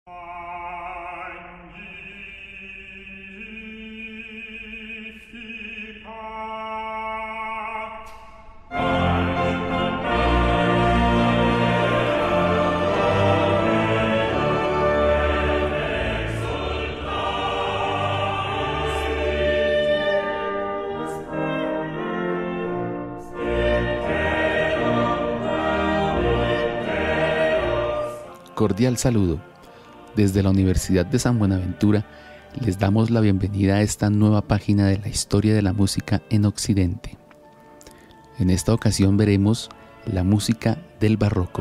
Cordial saludo. Desde la Universidad de San Buenaventura les damos la bienvenida a esta nueva página de la historia de la música en Occidente. En esta ocasión veremos la música del barroco.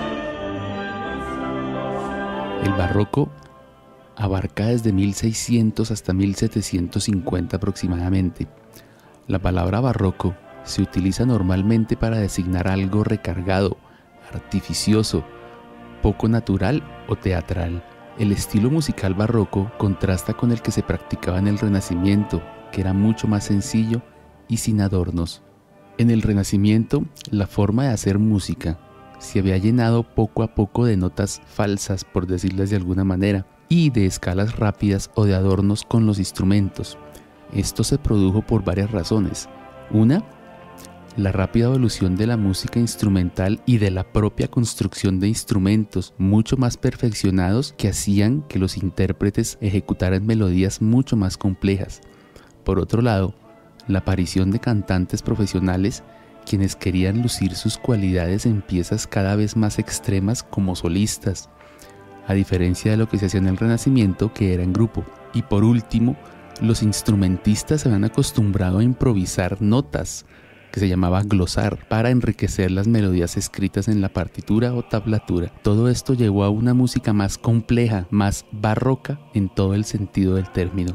El barroco abarca desde 1600 hasta 1750 aproximadamente. La palabra barroco se utiliza normalmente para designar algo recargado, artificioso, poco natural o teatral. El estilo musical barroco contrasta con el que se practicaba en el Renacimiento, que era mucho más sencillo y sin adornos. En el Renacimiento, la forma de hacer música se había llenado poco a poco de notas falsas, por decirlas de alguna manera, y de escalas rápidas o de adornos con los instrumentos. Esto se produjo por varias razones. Una, la rápida evolución de la música instrumental y de la propia construcción de instrumentos mucho más perfeccionados que hacían que los intérpretes ejecutaran melodías mucho más complejas. Por otro lado, la aparición de cantantes profesionales quienes querían lucir sus cualidades en piezas cada vez más extremas como solistas, a diferencia de lo que se hacía en el Renacimiento, que era en grupo. Y por último, los instrumentistas se habían acostumbrado a improvisar notas, que se llamaba glosar, para enriquecer las melodías escritas en la partitura o tablatura. Todo esto llevó a una música más compleja, más barroca en todo el sentido del término.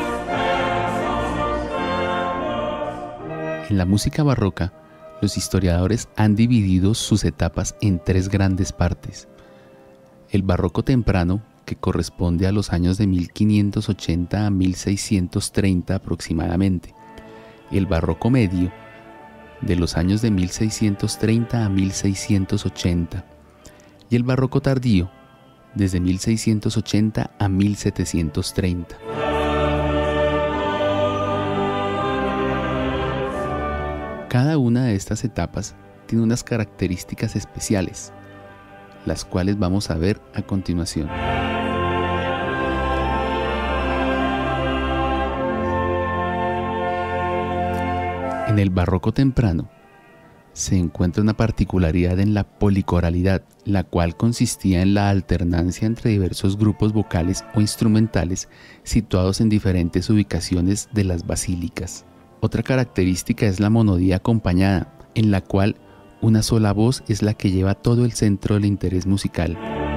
En la música barroca, los historiadores han dividido sus etapas en tres grandes partes. El barroco temprano, que corresponde a los años de 1580 a 1630 aproximadamente. El barroco medio, de los años de 1630 a 1680, y el barroco tardío, desde 1680 a 1730. Cada una de estas etapas tiene unas características especiales, las cuales vamos a ver a continuación. En el barroco temprano se encuentra una particularidad en la policoralidad, la cual consistía en la alternancia entre diversos grupos vocales o instrumentales situados en diferentes ubicaciones de las basílicas. Otra característica es la monodía acompañada, en la cual una sola voz es la que lleva todo el centro del interés musical.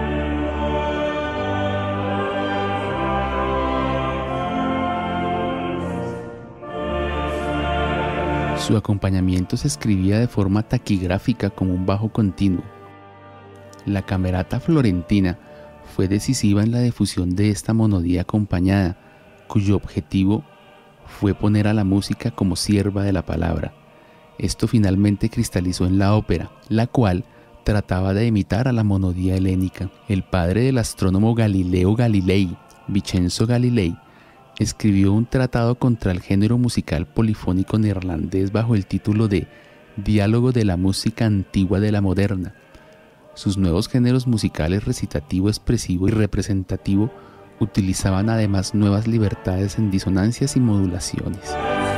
Su acompañamiento se escribía de forma taquigráfica como un bajo continuo. La camerata florentina fue decisiva en la difusión de esta monodía acompañada, cuyo objetivo fue poner a la música como sierva de la palabra. Esto finalmente cristalizó en la ópera, la cual trataba de imitar a la monodía helénica. El padre del astrónomo Galileo Galilei, Vincenzo Galilei, escribió un tratado contra el género musical polifónico neerlandés bajo el título de Diálogo de la música antigua de la moderna. Sus nuevos géneros musicales recitativo, expresivo y representativo utilizaban además nuevas libertades en disonancias y modulaciones.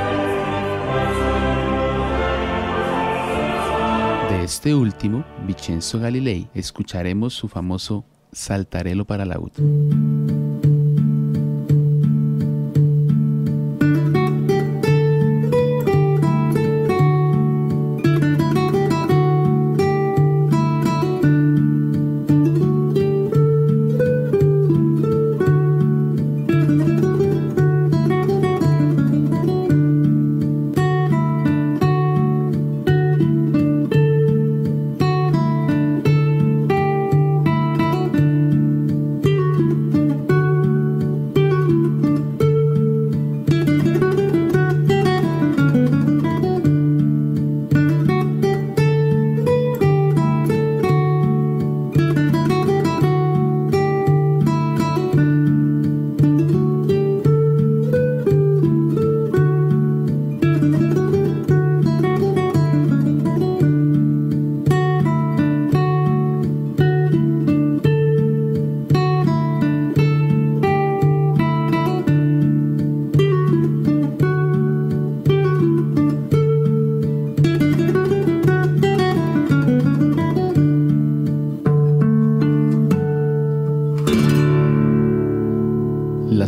De este último, Vincenzo Galilei, escucharemos su famoso Saltarello para laúd.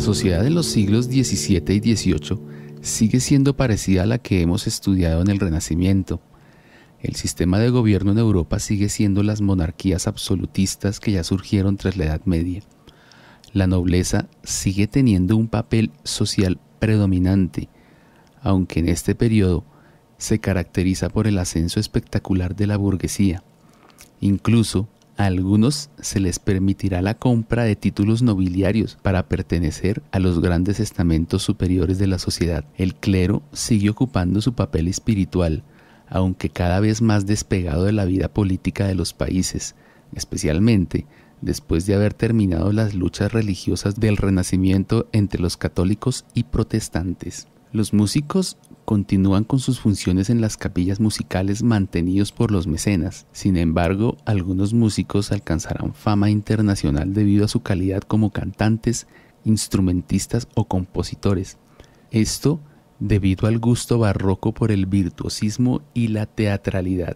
La sociedad en los siglos XVII y XVIII sigue siendo parecida a la que hemos estudiado en el Renacimiento. El sistema de gobierno en Europa sigue siendo las monarquías absolutistas que ya surgieron tras la Edad Media. La nobleza sigue teniendo un papel social predominante, aunque en este periodo se caracteriza por el ascenso espectacular de la burguesía. Incluso a algunos se les permitirá la compra de títulos nobiliarios para pertenecer a los grandes estamentos superiores de la sociedad. El clero sigue ocupando su papel espiritual, aunque cada vez más despegado de la vida política de los países, especialmente después de haber terminado las luchas religiosas del Renacimiento entre los católicos y protestantes. Los músicos continúan con sus funciones en las capillas musicales mantenidos por los mecenas. Sin embargo, algunos músicos alcanzarán fama internacional debido a su calidad como cantantes, instrumentistas o compositores. Esto debido al gusto barroco por el virtuosismo y la teatralidad.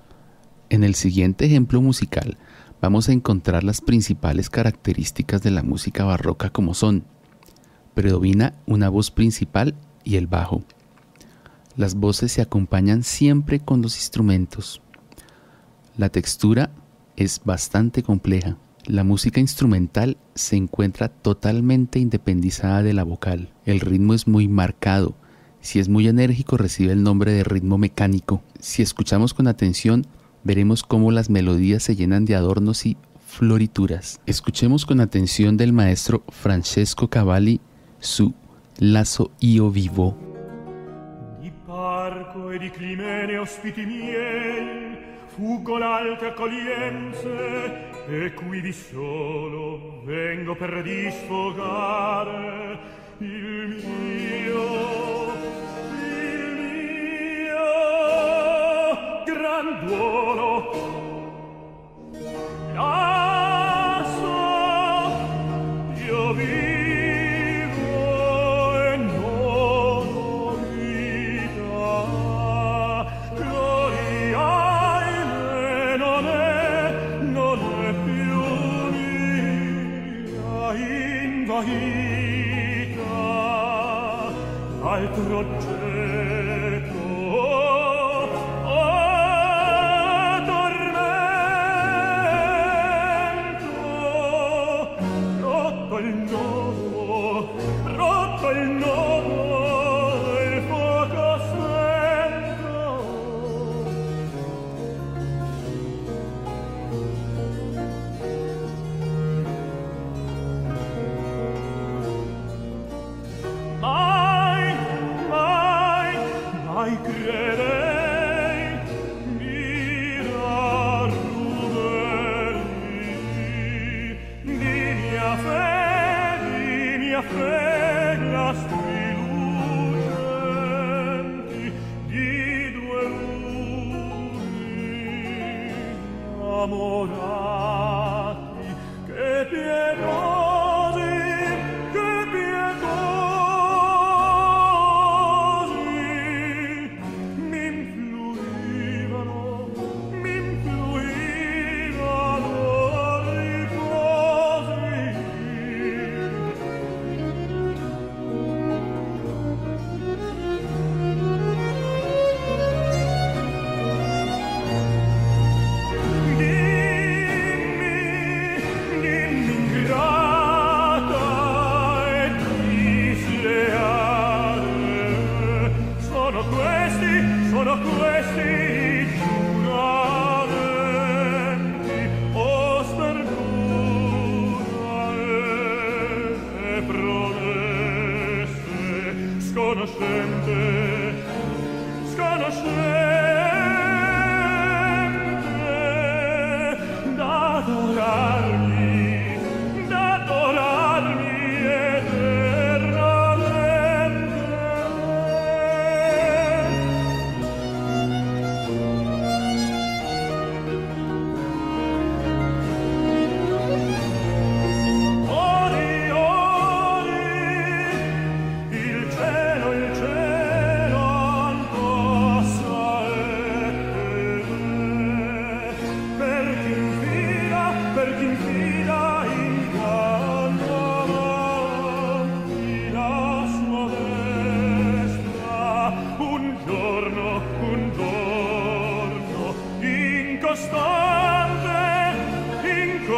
En el siguiente ejemplo musical vamos a encontrar las principales características de la música barroca como son: predomina una voz principal y el bajo. Las voces se acompañan siempre con los instrumentos. La textura es bastante compleja. La música instrumental se encuentra totalmente independizada de la vocal. El ritmo es muy marcado. Si es muy enérgico, recibe el nombre de ritmo mecánico. Si escuchamos con atención, veremos cómo las melodías se llenan de adornos y florituras. Escuchemos con atención del maestro Francesco Cavalli su Lasso io vivo. Di parco e di climene ospiti miei, fuggo l'alte accoglienze, e quivi solo vengo per disfogare il mio gran duolo. Lasso io vivo e non ho vita, gloria ahimè non è più mia, invaghita altro geco.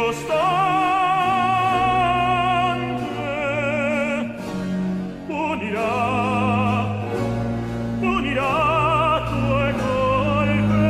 costante unirá tu golpe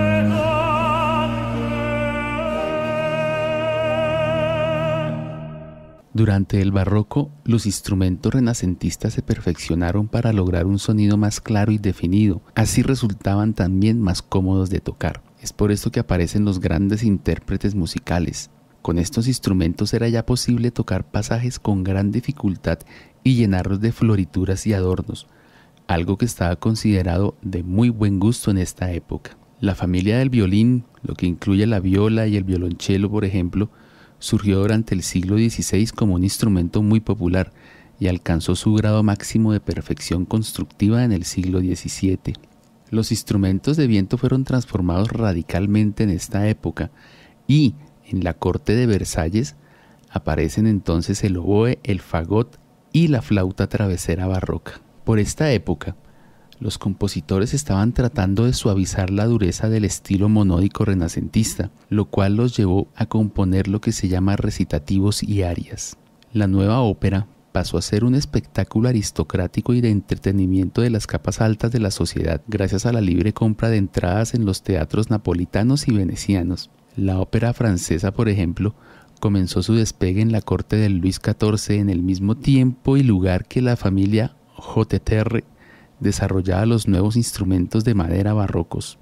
dante. Durante el barroco, los instrumentos renacentistas se perfeccionaron para lograr un sonido más claro y definido, así resultaban también más cómodos de tocar. Es por esto que aparecen los grandes intérpretes musicales. Con estos instrumentos era ya posible tocar pasajes con gran dificultad y llenarlos de florituras y adornos, algo que estaba considerado de muy buen gusto en esta época. La familia del violín, lo que incluye la viola y el violonchelo, por ejemplo, surgió durante el siglo XVI como un instrumento muy popular y alcanzó su grado máximo de perfección constructiva en el siglo XVII. Los instrumentos de viento fueron transformados radicalmente en esta época y en la corte de Versalles aparecen entonces el oboe, el fagot y la flauta travesera barroca. Por esta época, los compositores estaban tratando de suavizar la dureza del estilo monódico renacentista, lo cual los llevó a componer lo que se llama recitativos y arias. La nueva ópera pasó a ser un espectáculo aristocrático y de entretenimiento de las capas altas de la sociedad, gracias a la libre compra de entradas en los teatros napolitanos y venecianos. La ópera francesa, por ejemplo, comenzó su despegue en la corte de Luis XIV en el mismo tiempo y lugar que la familia Hoteterre desarrollaba los nuevos instrumentos de madera barrocos,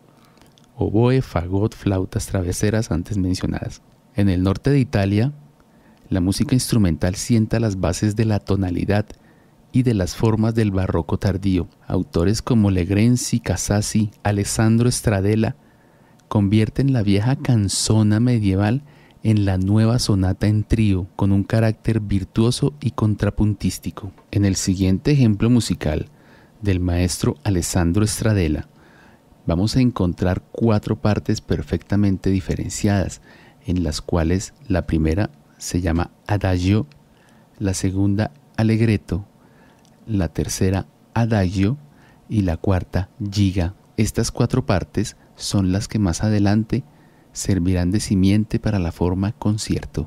oboe, fagot, flautas traveseras antes mencionadas. En el norte de Italia, la música instrumental sienta las bases de la tonalidad y de las formas del barroco tardío. Autores como Legrenzi, Casassi, Alessandro Stradella convierten la vieja canzona medieval en la nueva sonata en trío, con un carácter virtuoso y contrapuntístico. En el siguiente ejemplo musical del maestro Alessandro Stradella, vamos a encontrar 4 partes perfectamente diferenciadas, en las cuales la primera se llama adagio, la segunda allegretto, la tercera adagio y la cuarta giga. Estas 4 partes son las que más adelante servirán de simiente para la forma concierto.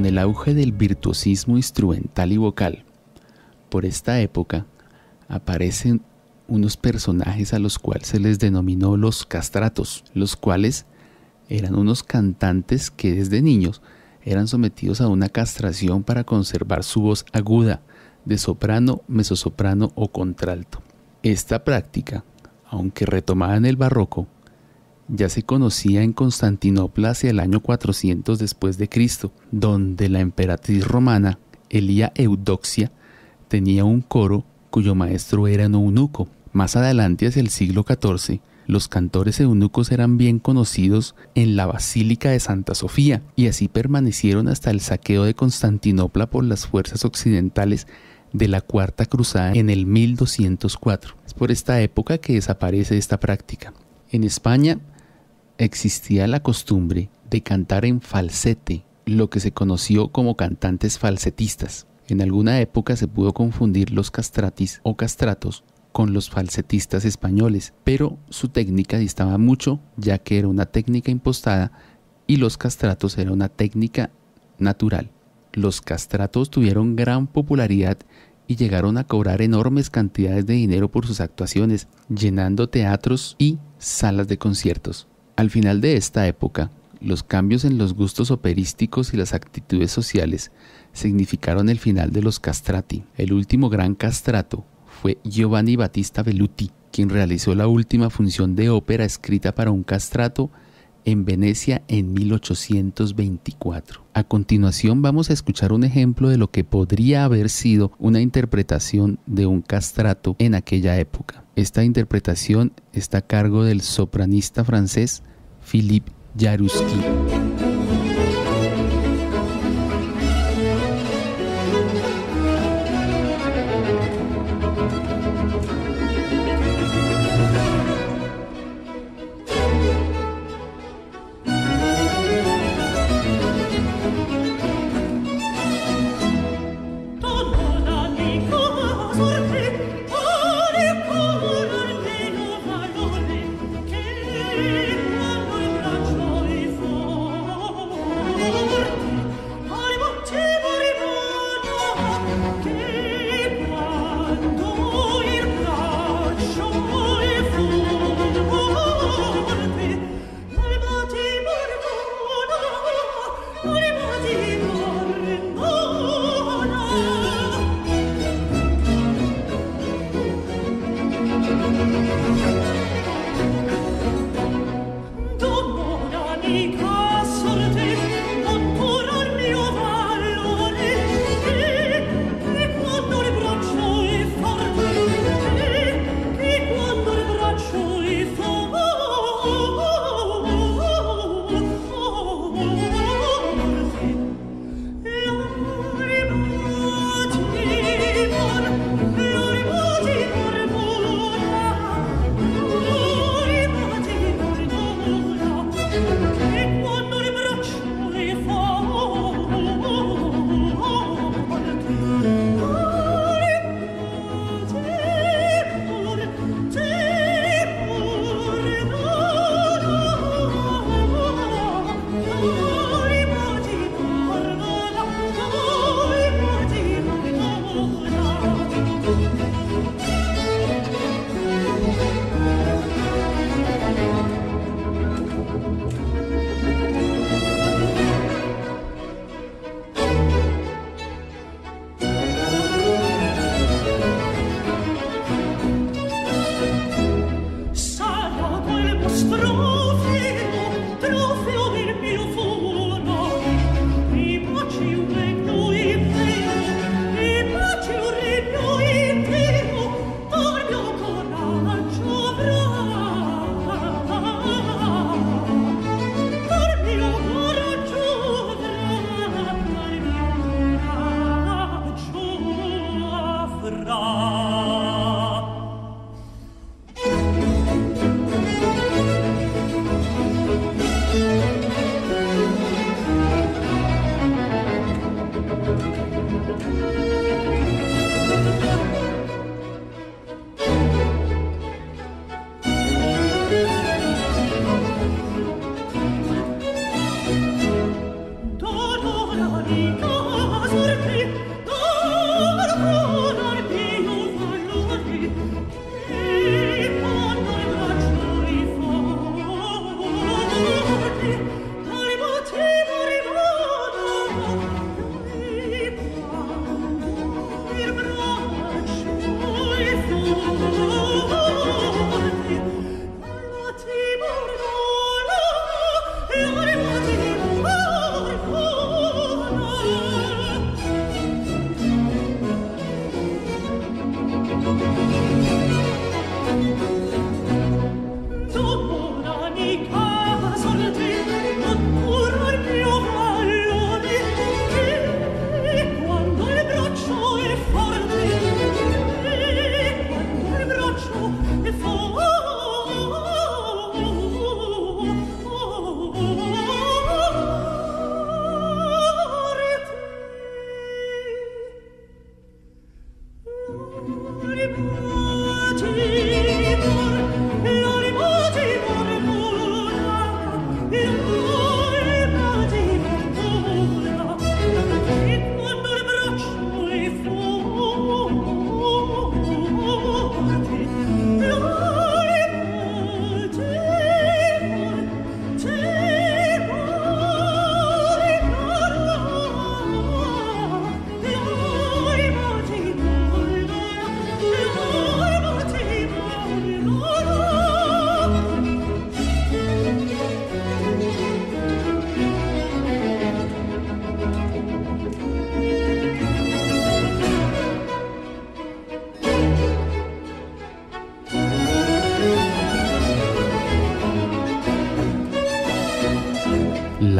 con el auge del virtuosismo instrumental y vocal. Por esta época aparecen unos personajes a los cuales se les denominó los castratos, los cuales eran unos cantantes que desde niños eran sometidos a una castración para conservar su voz aguda, de soprano, mezzosoprano o contralto. Esta práctica, aunque retomada en el barroco, ya se conocía en Constantinopla hacia el año 400 después de Cristo, donde la emperatriz romana Elia Eudoxia tenía un coro cuyo maestro era un eunuco. Más adelante, hacia el siglo XIV, los cantores eunucos eran bien conocidos en la Basílica de Santa Sofía y así permanecieron hasta el saqueo de Constantinopla por las fuerzas occidentales de la Cuarta Cruzada en el 1204. Es por esta época que desaparece esta práctica. En España existía la costumbre de cantar en falsete, lo que se conoció como cantantes falsetistas. En alguna época se pudo confundir los castratis o castratos con los falsetistas españoles, pero su técnica distaba mucho, ya que era una técnica impostada y los castratos era una técnica natural. Los castratos tuvieron gran popularidad y llegaron a cobrar enormes cantidades de dinero por sus actuaciones, llenando teatros y salas de conciertos. Al final de esta época, los cambios en los gustos operísticos y las actitudes sociales significaron el final de los castrati. El último gran castrato fue Giovanni Battista Velluti, quien realizó la última función de ópera escrita para un castrato en Venecia en 1824. A continuación vamos a escuchar un ejemplo de lo que podría haber sido una interpretación de un castrato en aquella época. Esta interpretación está a cargo del sopranista francés Philippe Jaruski.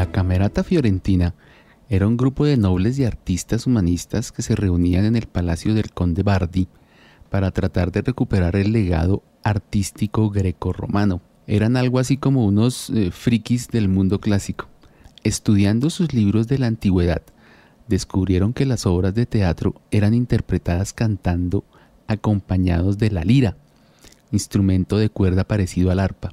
La Camerata Fiorentina era un grupo de nobles y artistas humanistas que se reunían en el palacio del conde Bardi para tratar de recuperar el legado artístico greco-romano. Eran algo así como unos frikis del mundo clásico. Estudiando sus libros de la antigüedad, descubrieron que las obras de teatro eran interpretadas cantando acompañados de la lira, instrumento de cuerda parecido al arpa.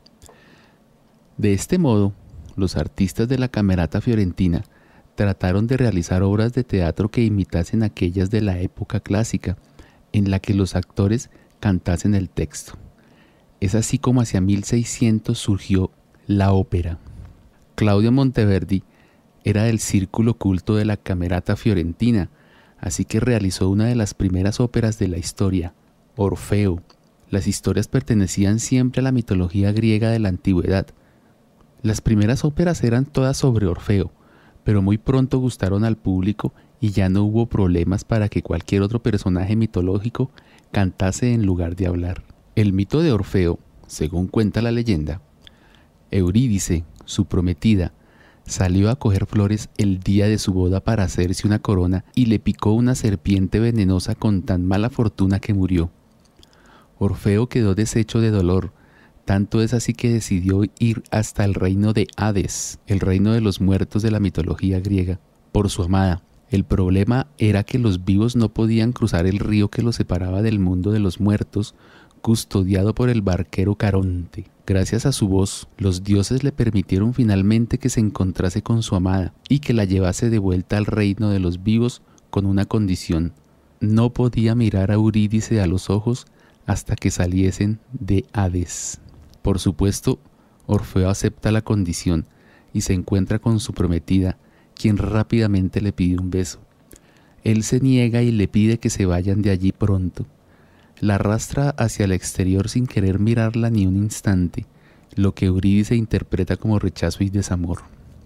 De este modo, los artistas de la Camerata Fiorentina trataron de realizar obras de teatro que imitasen aquellas de la época clásica, en la que los actores cantasen el texto. Es así como hacia 1600 surgió la ópera. Claudio Monteverdi era del círculo culto de la Camerata Fiorentina, así que realizó una de las primeras óperas de la historia, Orfeo. Las historias pertenecían siempre a la mitología griega de la antigüedad. Las primeras óperas eran todas sobre Orfeo, pero muy pronto gustaron al público y ya no hubo problemas para que cualquier otro personaje mitológico cantase en lugar de hablar. El mito de Orfeo, según cuenta la leyenda, Eurídice, su prometida, salió a coger flores el día de su boda para hacerse una corona y le picó una serpiente venenosa con tan mala fortuna que murió. Orfeo quedó deshecho de dolor, tanto es así que decidió ir hasta el reino de Hades, el reino de los muertos de la mitología griega, por su amada. El problema era que los vivos no podían cruzar el río que los separaba del mundo de los muertos, custodiado por el barquero Caronte. Gracias a su voz, los dioses le permitieron finalmente que se encontrase con su amada y que la llevase de vuelta al reino de los vivos con una condición. No podía mirar a Eurídice a los ojos hasta que saliesen de Hades. Por supuesto, Orfeo acepta la condición y se encuentra con su prometida, quien rápidamente le pide un beso. Él se niega y le pide que se vayan de allí pronto. La arrastra hacia el exterior sin querer mirarla ni un instante, lo que Eurídice interpreta como rechazo y desamor.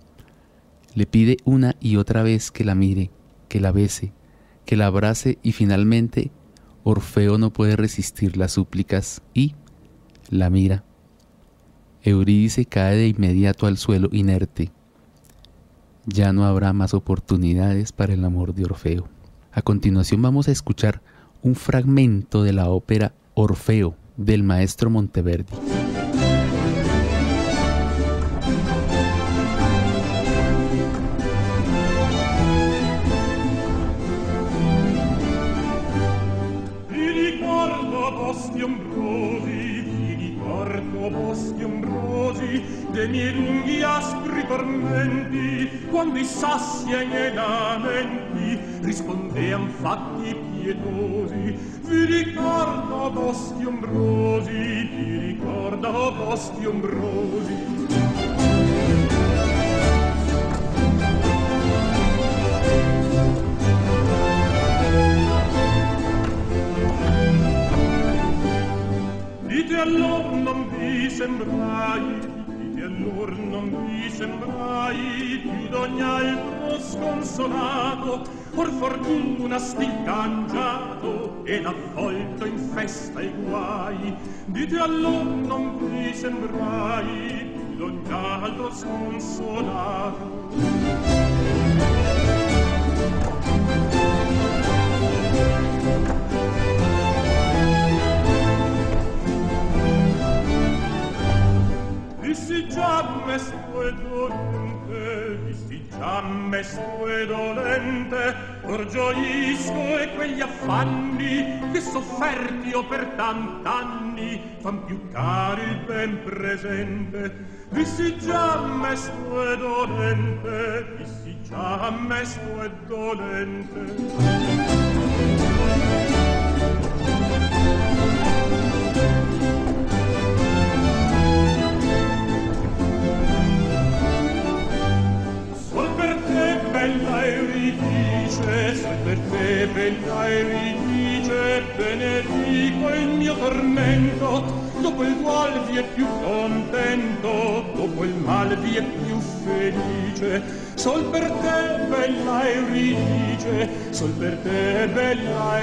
Le pide una y otra vez que la mire, que la bese, que la abrace y finalmente Orfeo no puede resistir las súplicas y la mira. Eurídice cae de inmediato al suelo inerte. Ya no habrá más oportunidades para el amor de Orfeo. A continuación vamos a escuchar un fragmento de la ópera Orfeo del maestro Monteverdi. De miei lunghi aspri tormenti, quando i sassi ai miei lamenti rispondean fatti pietosi. Vi ricordo boschi ombrosi, vi ricordo boschi ombrosi. Dite allor non vi sembrai, allor non vi sembrai più d'ogni altro sconsolato, or fortuna stil cangiato ed avvolto in festa e guai. Dite allor non vi sembrai più d'ogni altro sconsolato. Dissi già mesto e dolente, dissi già mesto e dolente, or gioisco e quegli affanni che sofferti ho per tant'anni fan più caro il ben presente. Dissi già mesto e dolente, dissi già mesto e dolente. Bella Euridice, sol per te, bella Euridice, benedico il mio tormento, dopo il gual vi è più contento, dopo il mal vi è più felice. Sol per te, bella Euridice, sol per te, bella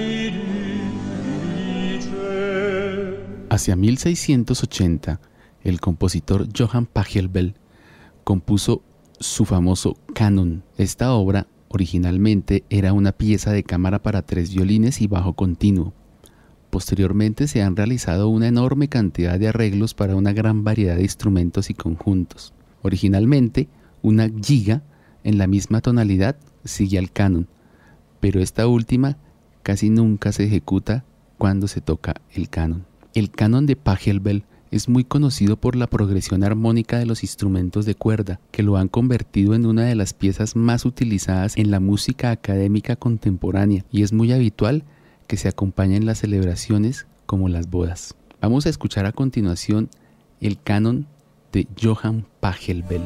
Euridice. Hacia 1680, el compositor Johann Pachelbel compuso su famoso canon. Esta obra originalmente era una pieza de cámara para 3 violines y bajo continuo. Posteriormente se han realizado una enorme cantidad de arreglos para una gran variedad de instrumentos y conjuntos. Originalmente, una giga en la misma tonalidad sigue al canon, pero esta última casi nunca se ejecuta cuando se toca el canon. El canon de Pachelbel es muy conocido por la progresión armónica de los instrumentos de cuerda, que lo han convertido en una de las piezas más utilizadas en la música académica contemporánea, y es muy habitual que se acompaña en las celebraciones como las bodas. Vamos a escuchar a continuación el canon de Johann Pachelbel.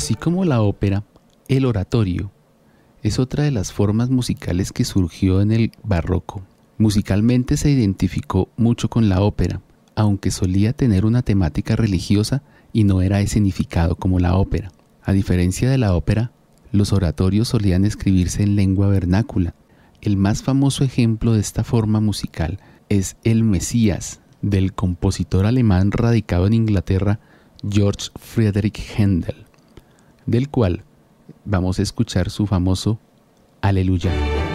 Así como la ópera, el oratorio es otra de las formas musicales que surgió en el barroco. Musicalmente se identificó mucho con la ópera, aunque solía tener una temática religiosa y no era escenificado como la ópera. A diferencia de la ópera, los oratorios solían escribirse en lengua vernácula. El más famoso ejemplo de esta forma musical es el Mesías, del compositor alemán radicado en Inglaterra, Georg Friedrich Händel, del cual vamos a escuchar su famoso Aleluya.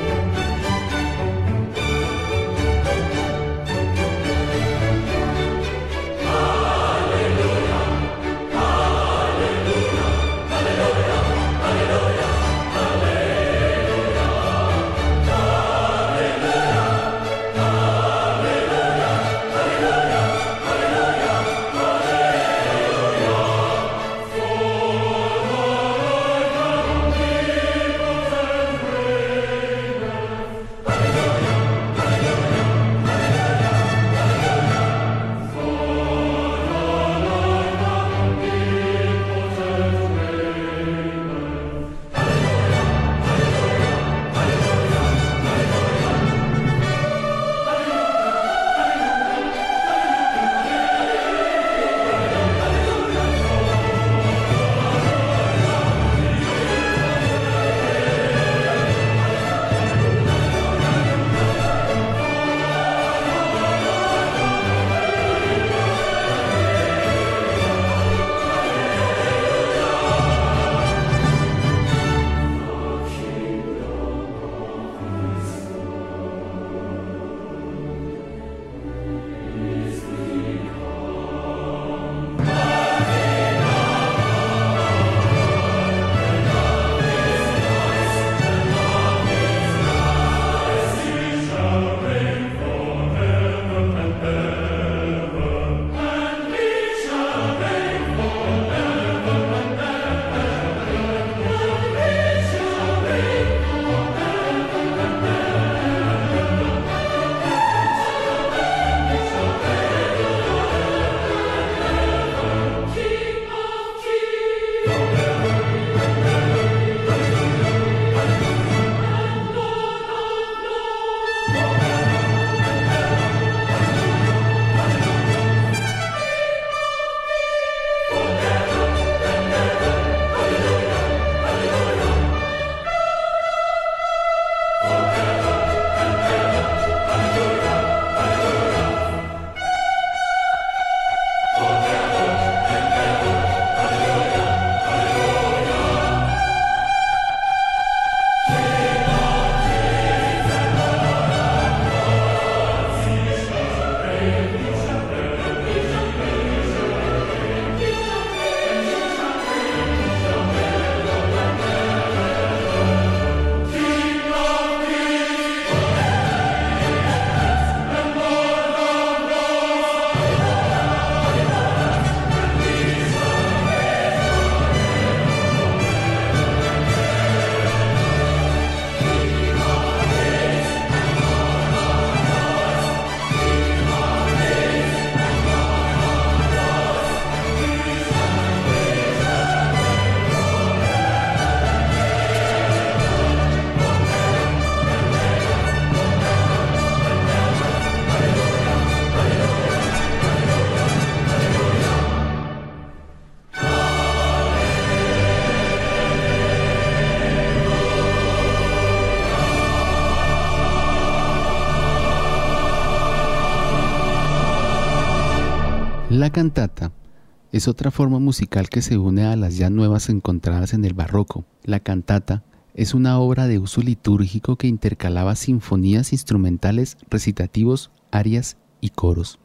La cantata es otra forma musical que se une a las ya nuevas encontradas en el barroco. La cantata es una obra de uso litúrgico que intercalaba sinfonías instrumentales, recitativos, arias y coros.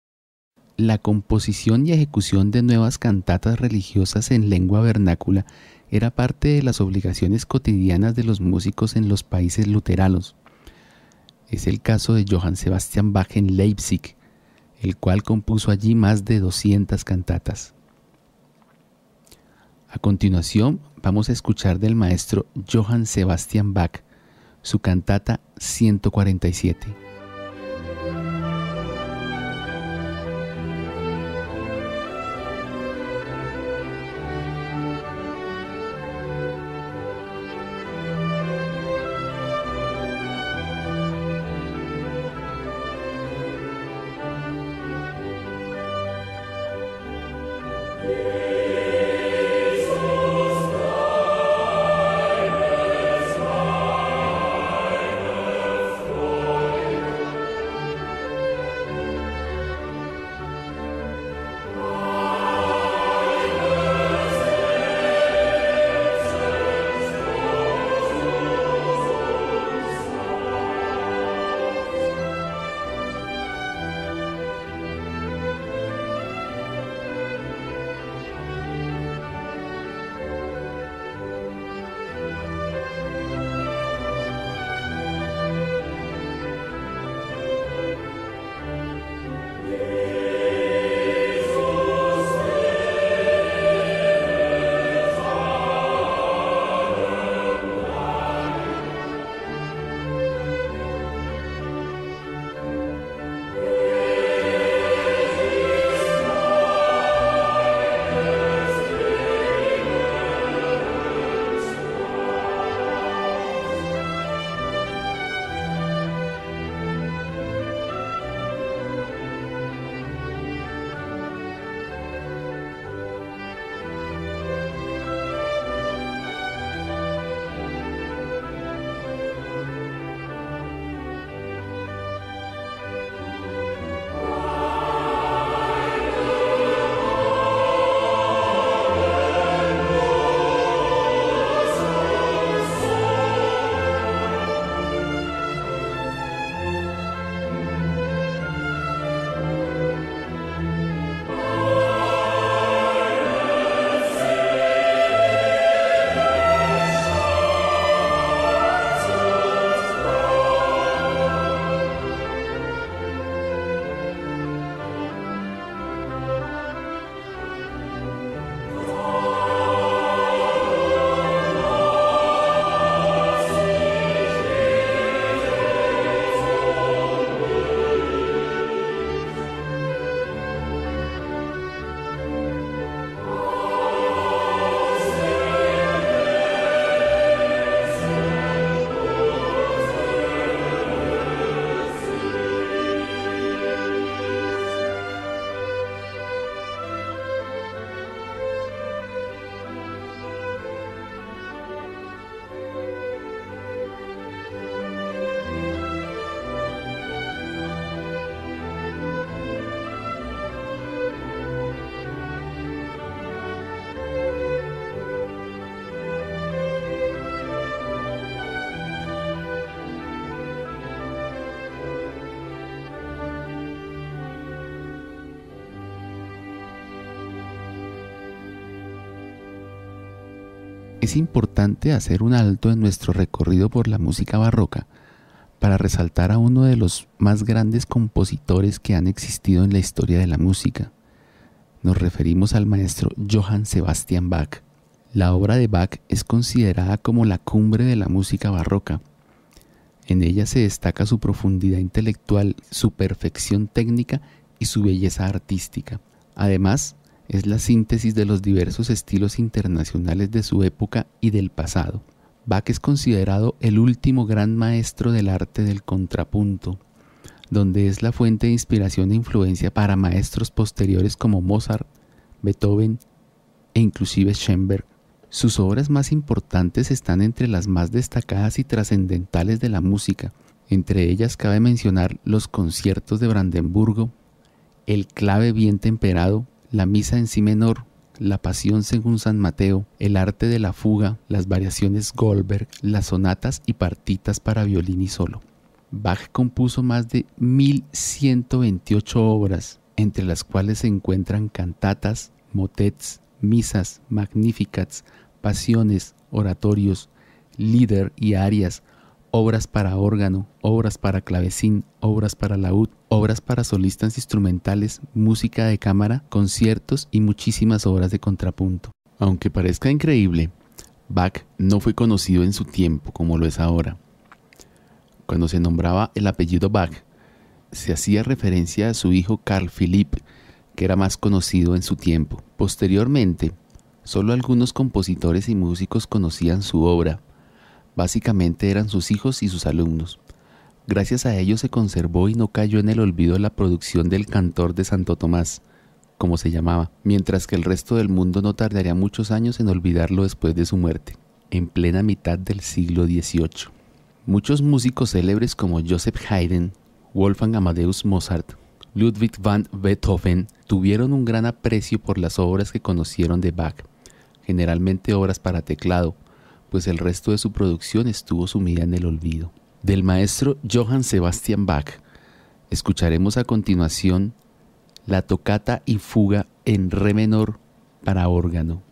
La composición y ejecución de nuevas cantatas religiosas en lengua vernácula era parte de las obligaciones cotidianas de los músicos en los países luteranos. Es el caso de Johann Sebastian Bach en Leipzig, el cual compuso allí más de 200 cantatas. A continuación, vamos a escuchar del maestro Johann Sebastian Bach su cantata 147. Es importante hacer un alto en nuestro recorrido por la música barroca para resaltar a uno de los más grandes compositores que han existido en la historia de la música. Nos referimos al maestro Johann Sebastian Bach. La obra de Bach es considerada como la cumbre de la música barroca. En ella se destaca su profundidad intelectual, su perfección técnica y su belleza artística. Además, es la síntesis de los diversos estilos internacionales de su época y del pasado. Bach es considerado el último gran maestro del arte del contrapunto, donde es la fuente de inspiración e influencia para maestros posteriores como Mozart, Beethoven e inclusive Schoenberg. Sus obras más importantes están entre las más destacadas y trascendentales de la música. Entre ellas cabe mencionar los conciertos de Brandenburgo, el clave bien temperado, la misa en si menor, la pasión según San Mateo, el arte de la fuga, las variaciones Goldberg, las sonatas y partitas para violín y solo. Bach compuso más de 1128 obras, entre las cuales se encuentran cantatas, motets, misas, magnificats, pasiones, oratorios, lieder y arias, obras para órgano, obras para clavecín, obras para laúd, obras para solistas instrumentales, música de cámara, conciertos y muchísimas obras de contrapunto. Aunque parezca increíble, Bach no fue conocido en su tiempo como lo es ahora. Cuando se nombraba el apellido Bach, se hacía referencia a su hijo Carl Philipp, que era más conocido en su tiempo. Posteriormente, solo algunos compositores y músicos conocían su obra. Básicamente eran sus hijos y sus alumnos. Gracias a ello se conservó y no cayó en el olvido la producción del Cantor de Santo Tomás, como se llamaba, mientras que el resto del mundo no tardaría muchos años en olvidarlo después de su muerte, en plena mitad del siglo XVIII. Muchos músicos célebres como Joseph Haydn, Wolfgang Amadeus Mozart, Ludwig van Beethoven tuvieron un gran aprecio por las obras que conocieron de Bach, generalmente obras para teclado, pues el resto de su producción estuvo sumida en el olvido. Del maestro Johann Sebastian Bach escucharemos a continuación la tocata y fuga en re menor para órgano.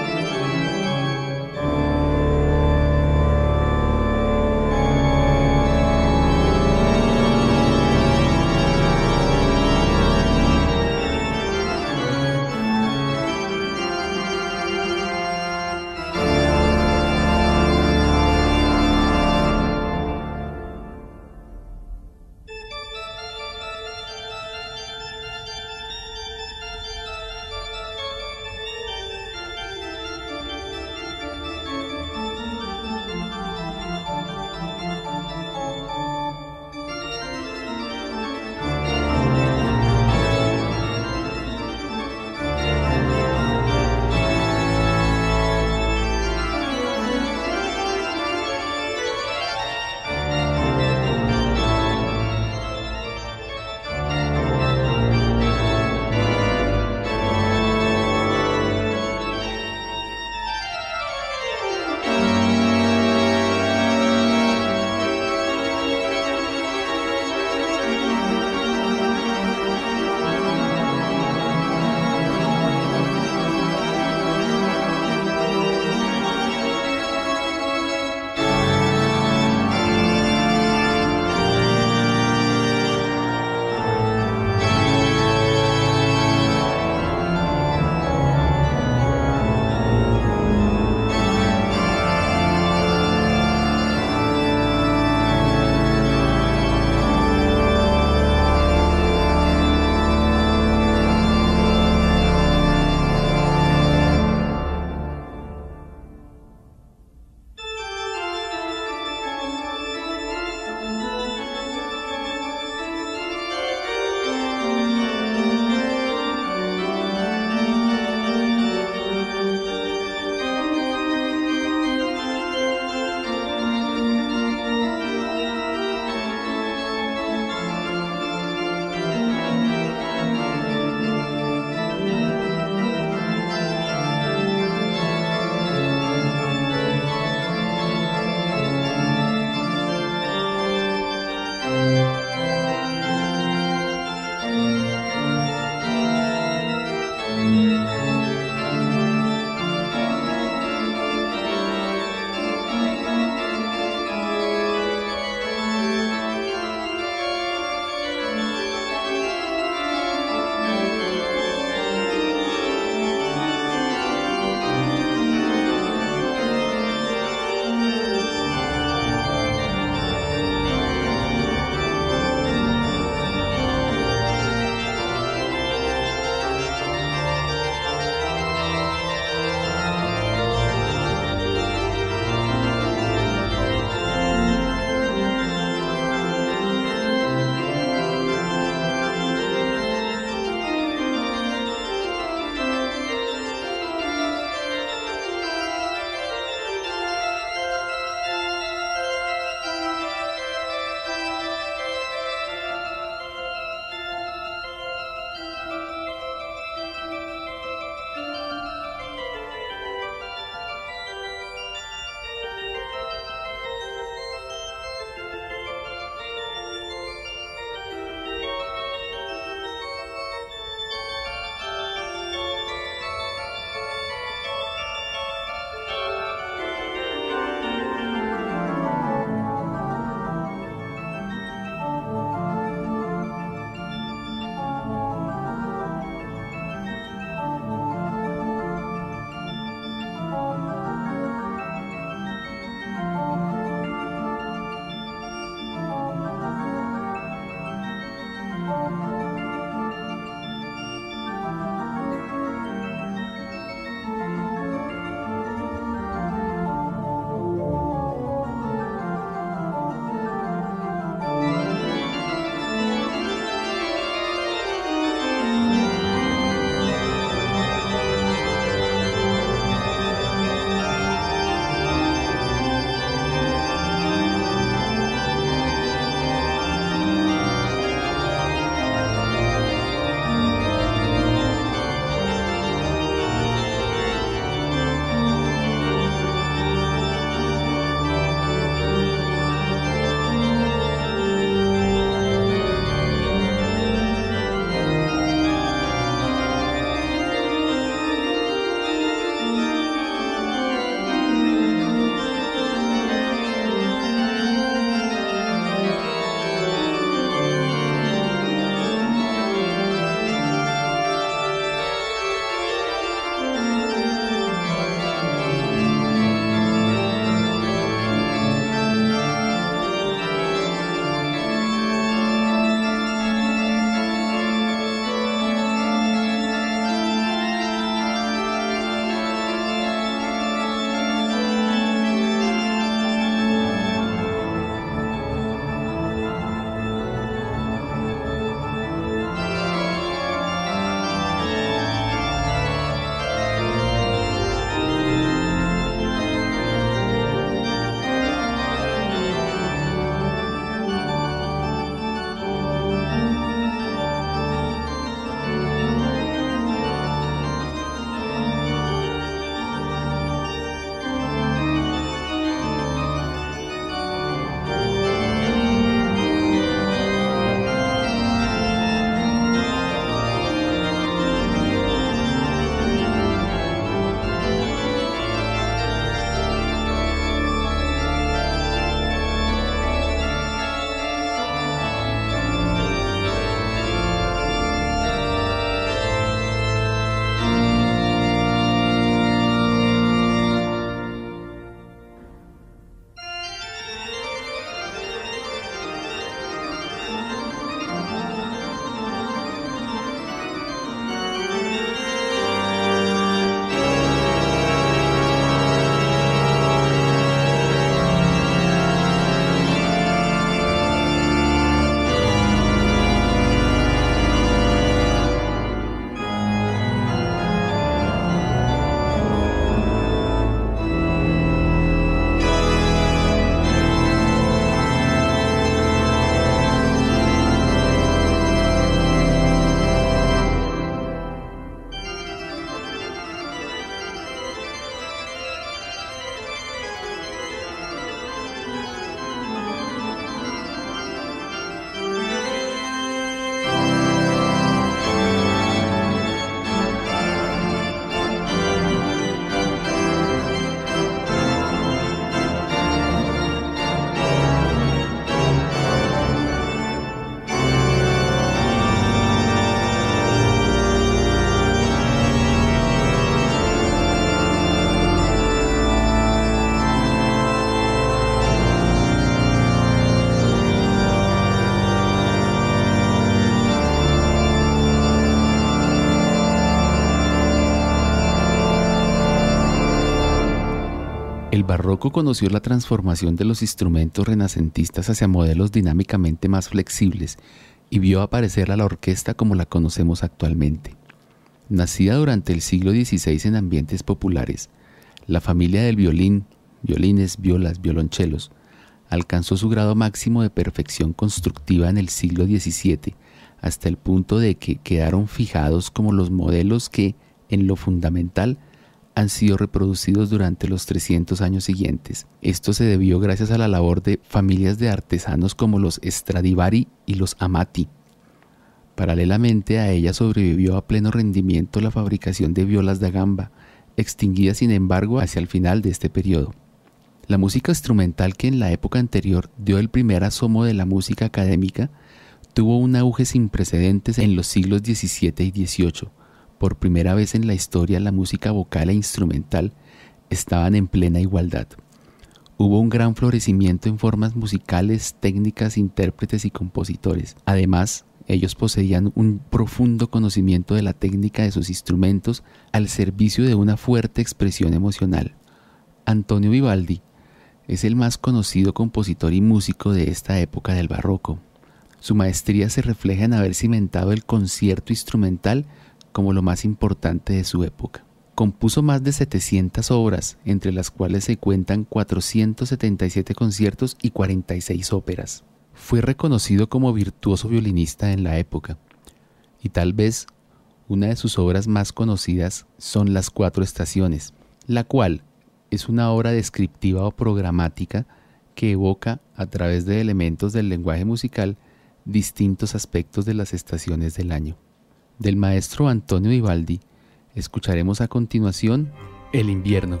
barroco conoció la transformación de los instrumentos renacentistas hacia modelos dinámicamente más flexibles y vio aparecer a la orquesta como la conocemos actualmente. Nacida durante el siglo XVI en ambientes populares, la familia del violín, violines, violas, violonchelos, alcanzó su grado máximo de perfección constructiva en el siglo XVII, hasta el punto de que quedaron fijados como los modelos que, en lo fundamental, han sido reproducidos durante los 300 años siguientes. Esto se debió gracias a la labor de familias de artesanos como los Stradivari y los Amati. Paralelamente a ella sobrevivió a pleno rendimiento la fabricación de violas da gamba, extinguida sin embargo hacia el final de este periodo. La música instrumental, que en la época anterior dio el primer asomo de la música académica, tuvo un auge sin precedentes en los siglos XVII y XVIII. Por primera vez en la historia, la música vocal e instrumental estaban en plena igualdad. Hubo un gran florecimiento en formas musicales, técnicas, intérpretes y compositores. Además, ellos poseían un profundo conocimiento de la técnica de sus instrumentos al servicio de una fuerte expresión emocional. Antonio Vivaldi es el más conocido compositor y músico de esta época del barroco. Su maestría se refleja en haber cimentado el concierto instrumental como lo más importante de su época. Compuso más de 700 obras, entre las cuales se cuentan 477 conciertos y 46 óperas. Fue reconocido como virtuoso violinista en la época, y tal vez una de sus obras más conocidas son Las Cuatro Estaciones, la cual es una obra descriptiva o programática que evoca, a través de elementos del lenguaje musical, distintos aspectos de las estaciones del año. Del maestro Antonio Vivaldi escucharemos a continuación El invierno.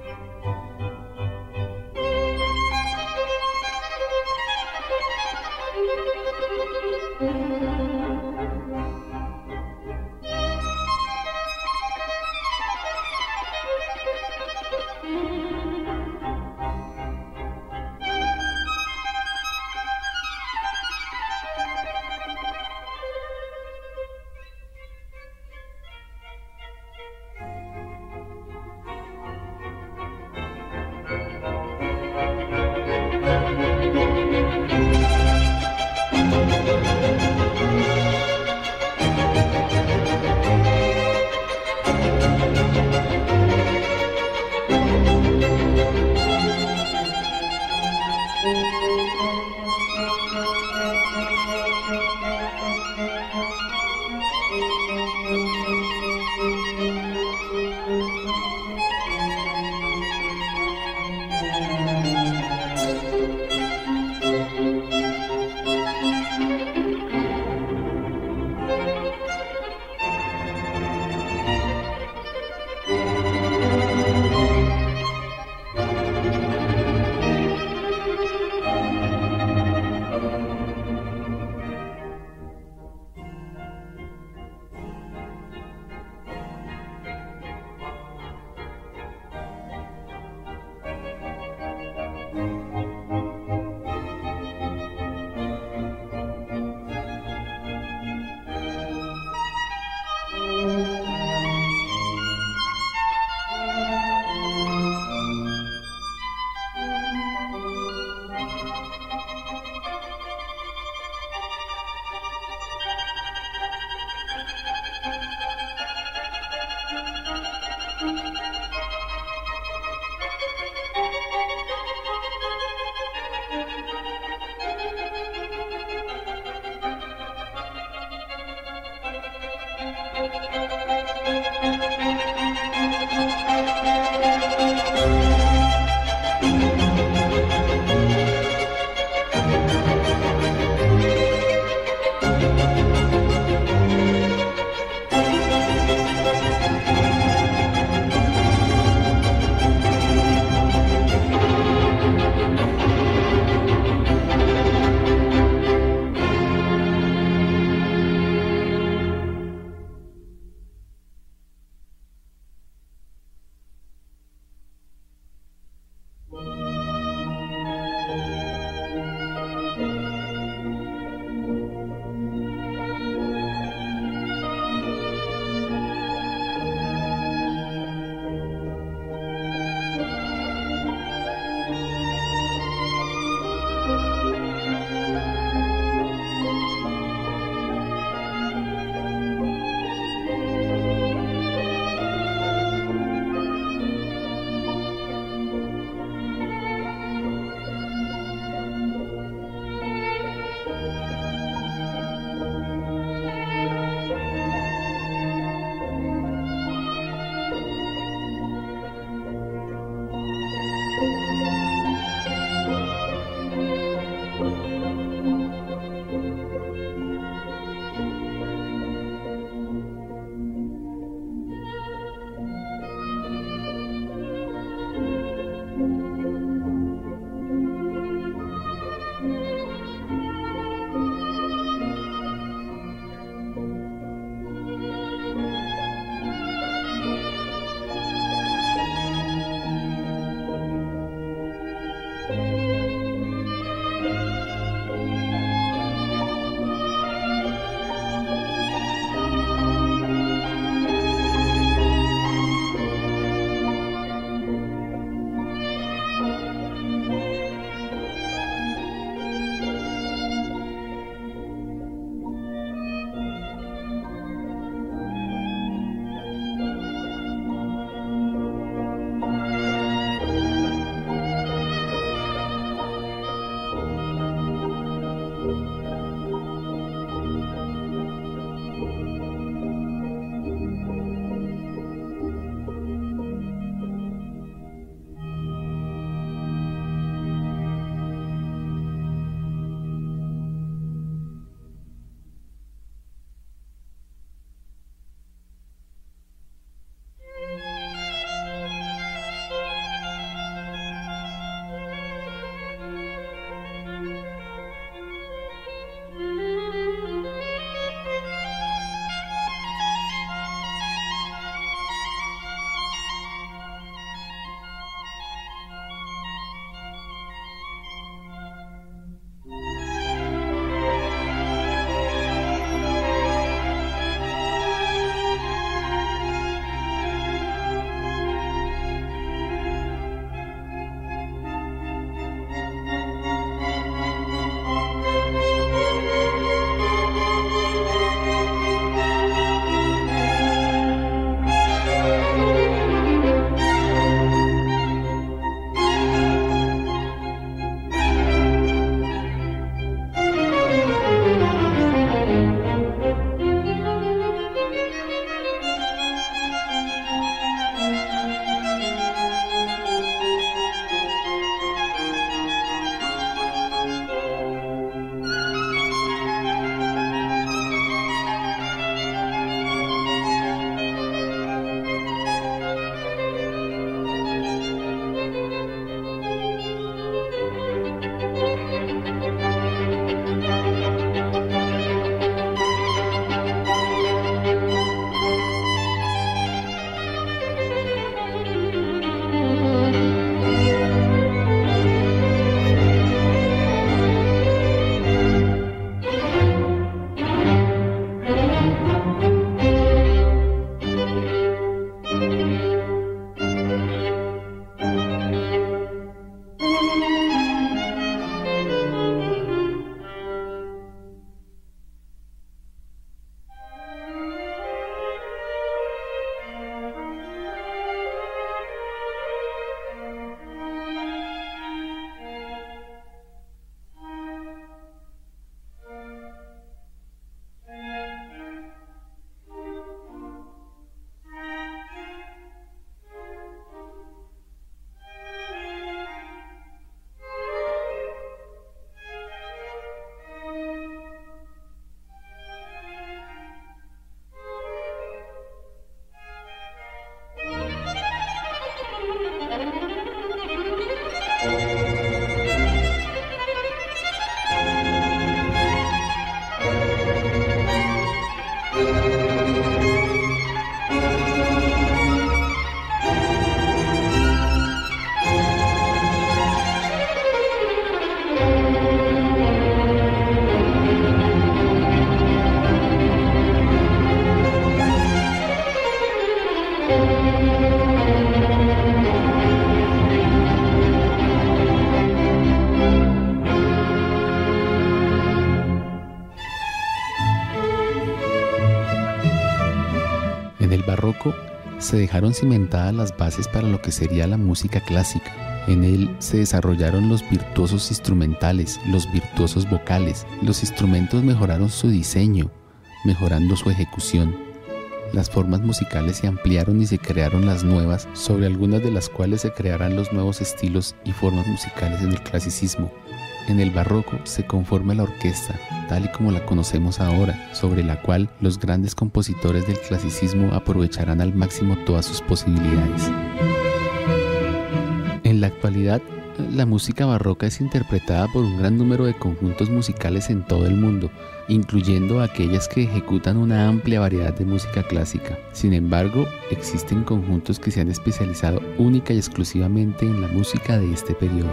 En el barroco se dejaron cimentadas las bases para lo que sería la música clásica. En él se desarrollaron los virtuosos instrumentales, los virtuosos vocales. Los instrumentos mejoraron su diseño, mejorando su ejecución. Las formas musicales se ampliaron y se crearon las nuevas, sobre algunas de las cuales se crearán los nuevos estilos y formas musicales en el clasicismo. En el barroco se conforma la orquesta, tal y como la conocemos ahora, sobre la cual los grandes compositores del clasicismo aprovecharán al máximo todas sus posibilidades. En la actualidad, la música barroca es interpretada por un gran número de conjuntos musicales en todo el mundo, incluyendo aquellas que ejecutan una amplia variedad de música clásica. Sin embargo, existen conjuntos que se han especializado única y exclusivamente en la música de este periodo.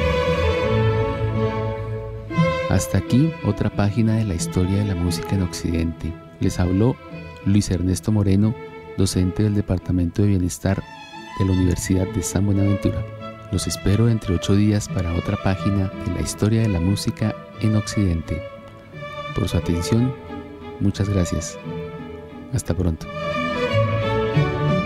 Hasta aquí otra página de la historia de la música en Occidente. Les habló Luis Ernesto Moreno, docente del Departamento de Bienestar de la Universidad de San Buenaventura. Los espero entre 8 días para otra página de la historia de la música en Occidente. Por su atención, muchas gracias. Hasta pronto.